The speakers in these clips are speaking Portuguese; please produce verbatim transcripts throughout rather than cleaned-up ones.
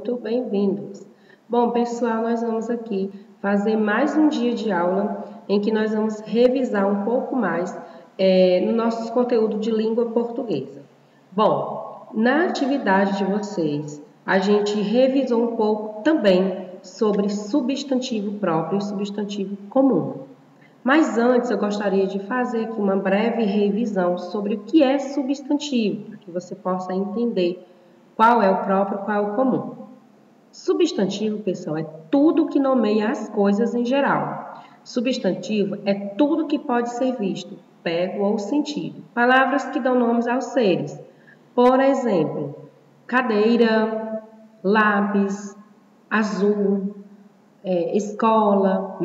muito bem-vindos. Bom, pessoal, nós vamos aqui fazer mais um dia de aula em que nós vamos revisar um pouco mais é, no nosso conteúdo de língua portuguesa. Bom, na atividade de vocês, a gente revisou um pouco também sobre substantivo próprio e substantivo comum. Mas antes eu gostaria de fazer aqui uma breve revisão sobre o que é substantivo, para que você possa entender qual é o próprio, qual é o comum. Substantivo, pessoal, é tudo que nomeia as coisas em geral. Substantivo é tudo que pode ser visto, pego ou sentido. Palavras que dão nomes aos seres. Por exemplo, cadeira, lápis, azul, é, escola,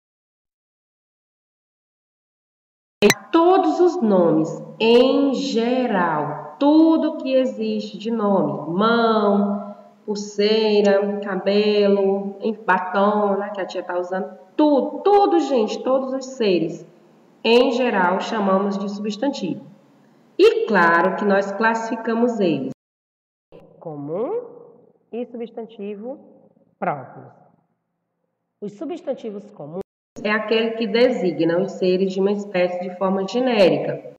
todos os nomes em geral, tudo que existe de nome, mão, pulseira, cabelo, batom, né, que a tia está usando, tudo, tudo, gente, todos os seres, em geral, chamamos de substantivo. E claro que nós classificamos eles comum e substantivo próprios. Os substantivos comuns é aquele que designa os seres de uma espécie de forma genérica.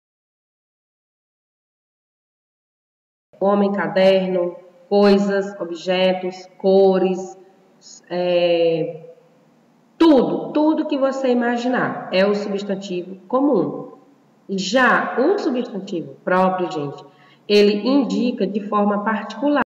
Homem, caderno, coisas, objetos, cores, é, tudo, tudo que você imaginar é o substantivo comum. Já o substantivo próprio, gente, ele indica de forma particular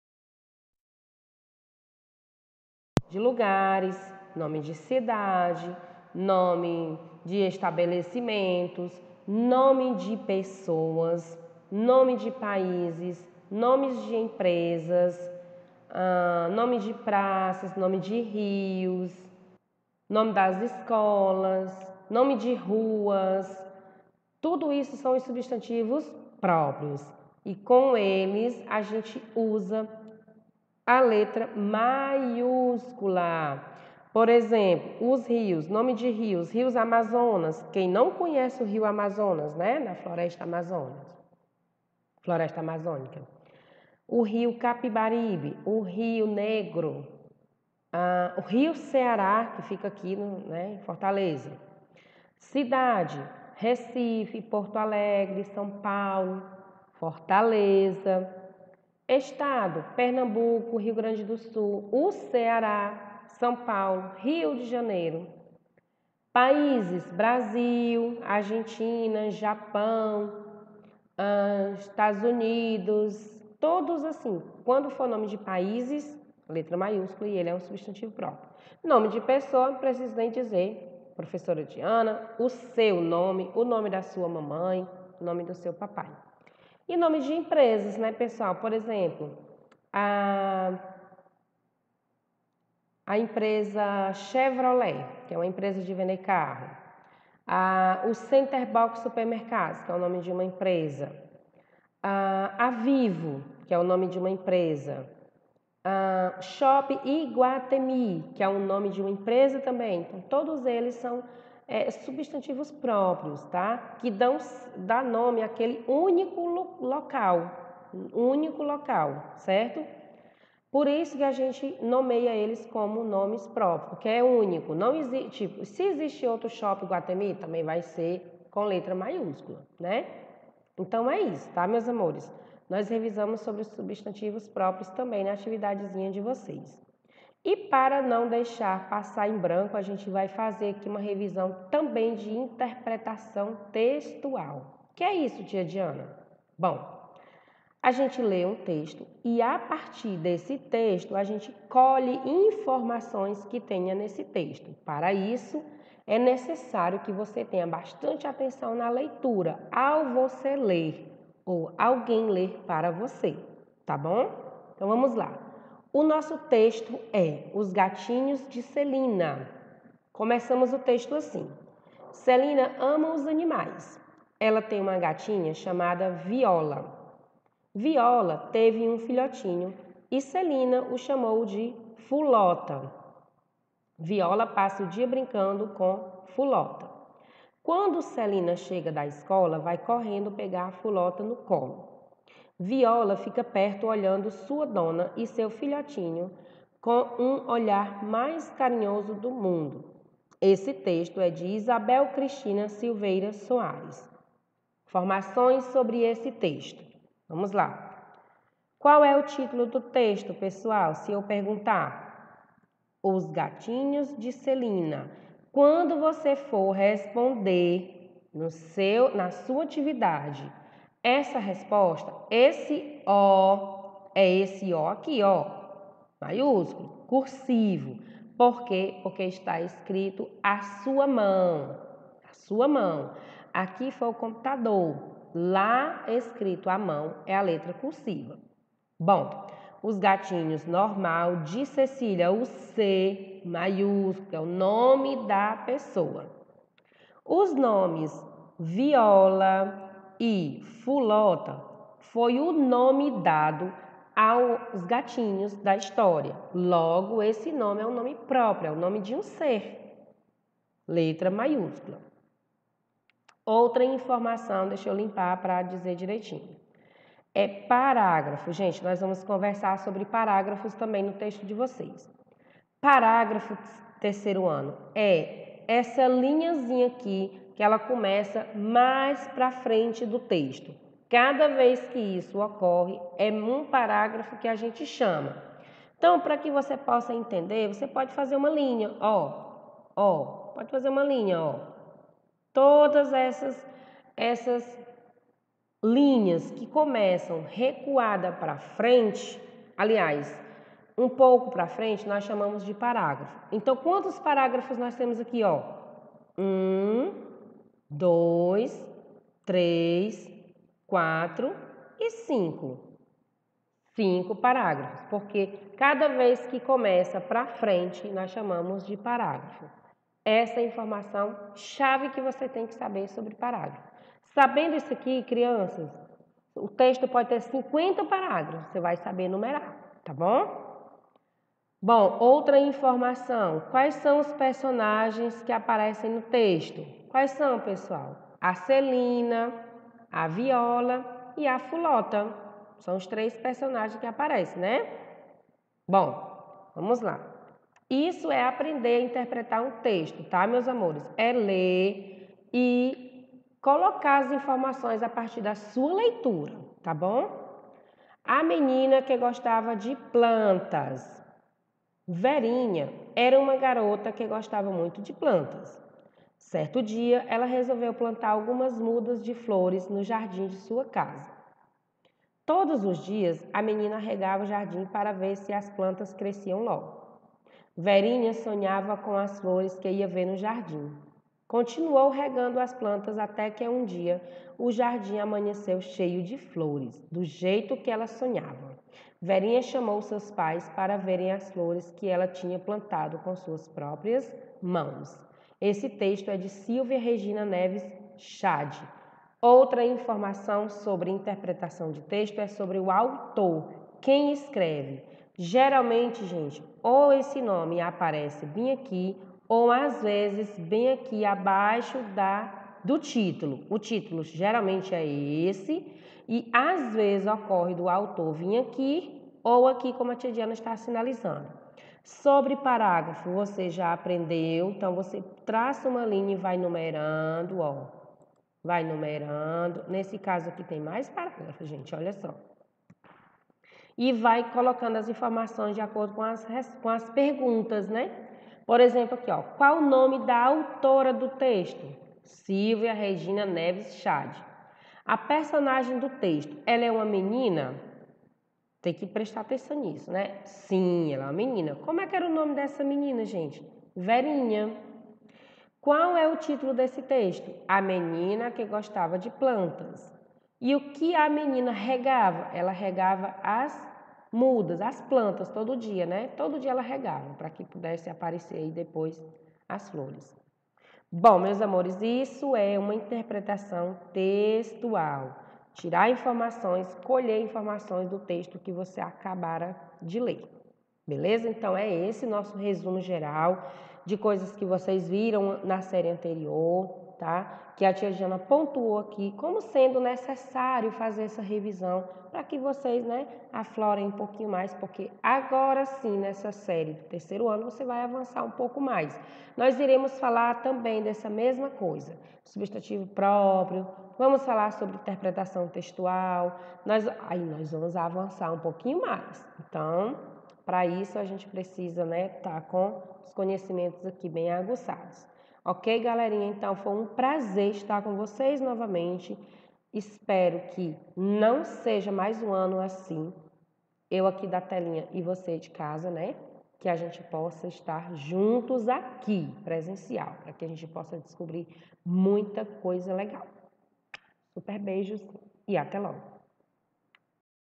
de lugares, nome de cidade, nome de estabelecimentos, nome de pessoas, nome de países, nomes de empresas, uh, nome de praças, nome de rios, nome das escolas, nome de ruas. Tudo isso são os substantivos próprios e com eles a gente usa a letra maiúscula. Por exemplo, os rios, nome de rios, rios Amazonas. Quem não conhece o rio Amazonas, né? Na floresta Amazonas, floresta amazônica. O rio Capibaribe, o rio Negro, ah, o rio Ceará, que fica aqui no, né, em Fortaleza. Cidade, Recife, Porto Alegre, São Paulo, Fortaleza. Estado, Pernambuco, Rio Grande do Sul, o Ceará, São Paulo, Rio de Janeiro. Países, Brasil, Argentina, Japão, ah, Estados Unidos, todos assim. Quando for nome de países, letra maiúscula e ele é um substantivo próprio. Nome de pessoa, não preciso nem dizer, professora Diana, o seu nome, o nome da sua mamãe, o nome do seu papai. E nome de empresas, né, pessoal? Por exemplo, a, a empresa Chevrolet, que é uma empresa de vender carro. A, o Center Box Supermercados, que é o nome de uma empresa. A, a Vivo, que é o nome de uma empresa. A Shop Iguatemi, que é o nome de uma empresa também. Então, todos eles são É, substantivos próprios, tá? Que dão dá nome àquele único lo, local, único local, certo? Por isso que a gente nomeia eles como nomes próprios, porque é único. Não existe, tipo, se existe outro shopping Guatemi, também vai ser com letra maiúscula, né? Então é isso, tá, meus amores? Nós revisamos sobre os substantivos próprios também na atividadezinha de vocês. E para não deixar passar em branco, a gente vai fazer aqui uma revisão também de interpretação textual. Que é isso, tia Diana? Bom, a gente lê um texto e a partir desse texto a gente colhe informações que tenha nesse texto. Para isso, é necessário que você tenha bastante atenção na leitura ao você ler ou alguém ler para você, tá bom? Então vamos lá. O nosso texto é Os Gatinhos de Celina. Começamos o texto assim. Celina ama os animais. Ela tem uma gatinha chamada Viola. Viola teve um filhotinho e Celina o chamou de Fulota. Viola passa o dia brincando com Fulota. Quando Celina chega da escola, vai correndo pegar a Fulota no colo. Viola fica perto olhando sua dona e seu filhotinho com um olhar mais carinhoso do mundo. Esse texto é de Isabel Cristina Silveira Soares. Informações sobre esse texto. Vamos lá. Qual é o título do texto, pessoal? Se eu perguntar, Os Gatinhos de Celina. Quando você for responder no seu, na sua atividade, essa resposta, esse O, é esse O aqui, ó, maiúsculo, cursivo. Por quê? Porque está escrito a sua mão, a sua mão. Aqui foi o computador, lá escrito à mão é a letra cursiva. Bom, os gatinhos normal de Cecília, o C maiúsculo, é o nome da pessoa. Os nomes Viola e Fulota foi o nome dado aos gatinhos da história. Logo, esse nome é um nome próprio, é o nome de um ser. Letra maiúscula. Outra informação, deixa eu limpar para dizer direitinho. É parágrafo. Gente, nós vamos conversar sobre parágrafos também no texto de vocês. Parágrafo terceiro ano é essa linhazinha aqui que ela começa mais para frente do texto. Cada vez que isso ocorre, é um parágrafo que a gente chama. Então, para que você possa entender, você pode fazer uma linha, ó, ó, pode fazer uma linha, ó. Todas essas, essas linhas que começam recuada para frente, aliás, um pouco para frente, nós chamamos de parágrafo. Então, quantos parágrafos nós temos aqui, ó? Um, dois, três, quatro e cinco. Cinco parágrafos, porque cada vez que começa para frente, nós chamamos de parágrafo. Essa é a informação chave que você tem que saber sobre parágrafo. Sabendo isso aqui, crianças, o texto pode ter cinquenta parágrafos, você vai saber numerar, tá bom? Bom, outra informação, quais são os personagens que aparecem no texto? Quais são, pessoal? A Celina, a Viola e a Fulota. São os três personagens que aparecem, né? Bom, vamos lá. Isso é aprender a interpretar um texto, tá, meus amores? É ler e colocar as informações a partir da sua leitura, tá bom? A menina que gostava de plantas. Verinha era uma garota que gostava muito de plantas. Certo dia, ela resolveu plantar algumas mudas de flores no jardim de sua casa. Todos os dias, a menina regava o jardim para ver se as plantas cresciam logo. Verinha sonhava com as flores que ia ver no jardim. Continuou regando as plantas até que um dia o jardim amanheceu cheio de flores, do jeito que ela sonhava. Verinha chamou seus pais para verem as flores que ela tinha plantado com suas próprias mãos. Esse texto é de Silvia Regina Neves Chade. Outra informação sobre interpretação de texto é sobre o autor, quem escreve. Geralmente, gente, ou esse nome aparece bem aqui, ou às vezes bem aqui abaixo da, do título. O título geralmente é esse, e às vezes ocorre do autor vir aqui, ou aqui como a tia Diana está sinalizando. Sobre parágrafo, você já aprendeu, então você traça uma linha e vai numerando, ó. Vai numerando. Nesse caso aqui tem mais parágrafos, gente, olha só. E vai colocando as informações de acordo com as, com as perguntas, né? Por exemplo, aqui, ó. Qual o nome da autora do texto? Silvia Regina Neves Chade. A personagem do texto, ela é uma menina? Tem que prestar atenção nisso, né? Sim, ela é uma menina. Como é que era o nome dessa menina, gente? Verinha. Qual é o título desse texto? A menina que gostava de plantas. E o que a menina regava? Ela regava as mudas, as plantas, todo dia, né? Todo dia ela regava, para que pudesse aparecer aí depois as flores. Bom, meus amores, isso é uma interpretação textual. Tirar informações, colher informações do texto que você acabara de ler. Beleza? Então, é esse nosso resumo geral de coisas que vocês viram na série anterior, tá? tá? Que a tia Jana pontuou aqui como sendo necessário fazer essa revisão para que vocês, né, aflorem um pouquinho mais, porque agora sim, nessa série do terceiro ano, você vai avançar um pouco mais. Nós iremos falar também dessa mesma coisa, substantivo próprio, vamos falar sobre interpretação textual, nós, aí nós vamos avançar um pouquinho mais. Então, para isso a gente precisa, né, estar com os conhecimentos aqui bem aguçados. Ok, galerinha? Então, foi um prazer estar com vocês novamente. Espero que não seja mais um ano assim, eu aqui da telinha e você de casa, né? Que a gente possa estar juntos aqui, presencial, para que a gente possa descobrir muita coisa legal. Super beijos e até logo!